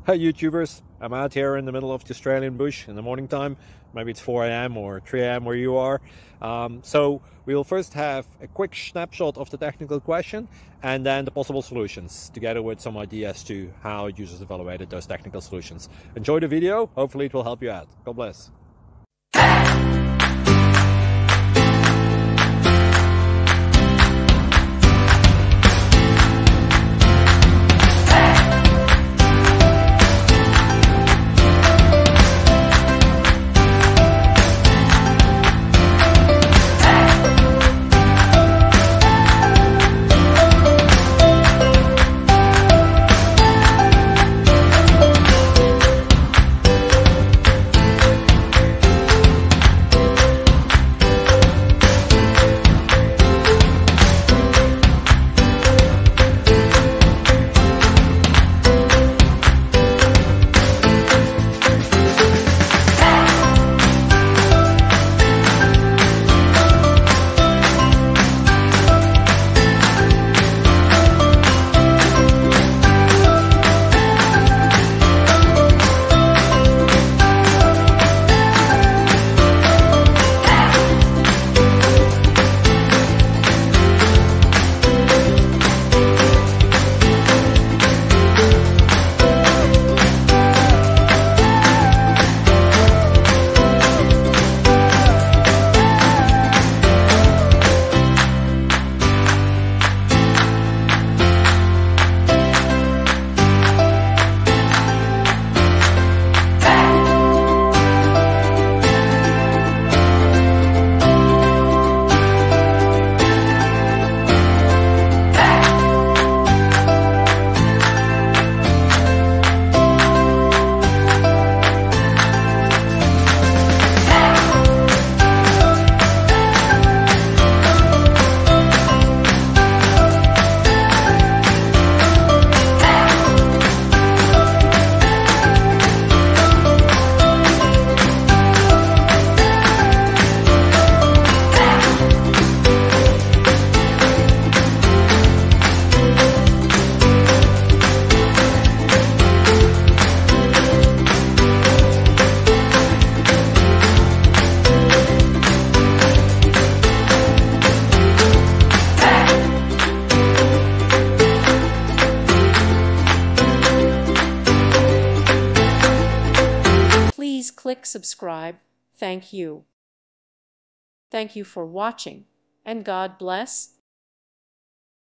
Hi YouTubers, I'm out here in the middle of the Australian bush in the morning time. Maybe it's 4 a.m. or 3 a.m. where you are. So we'll first have a quick snapshot of the technical question and then the possible solutions, together with some ideas to how users evaluated those technical solutions. Enjoy the video, hopefully it will help you out. God bless. Please click subscribe. Thank you. Thank you for watching, and God bless.